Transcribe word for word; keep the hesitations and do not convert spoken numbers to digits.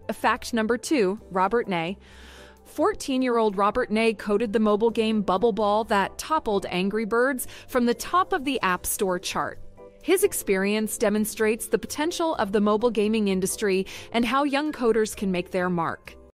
Fact number two, Robert Ney. fourteen-year-old Robert Ney coded the mobile game Bubble Ball that toppled Angry Birds from the top of the App Store chart. His experience demonstrates the potential of the mobile gaming industry and how young coders can make their mark.